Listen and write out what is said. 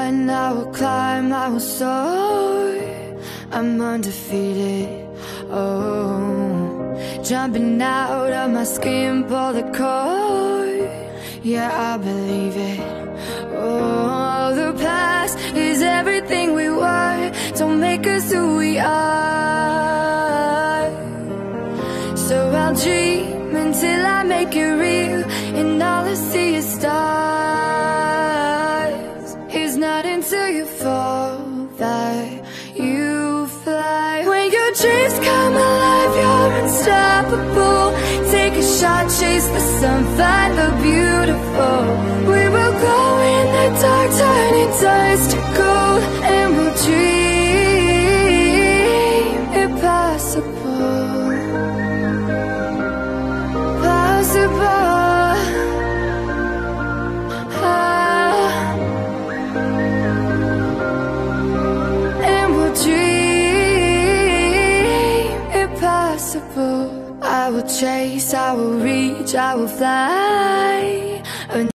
run, I will climb, I will soar. I'm undefeated, oh. Jumping out of my skin, pull the cord. Yeah, I believe it. Oh, the past is everything we were. Don't make us who we are. So I'll dream until I make it real, and all I see is stars. It's not until you fall that you fly. When your dreams come alive, you're unstoppable. Take a shot, chase the sun, find the beautiful. We will glow in the dark, turning dust to gold, and we'll dream impossible. Possible. And we'll dream impossible. I will chase, I will reach, I will fly.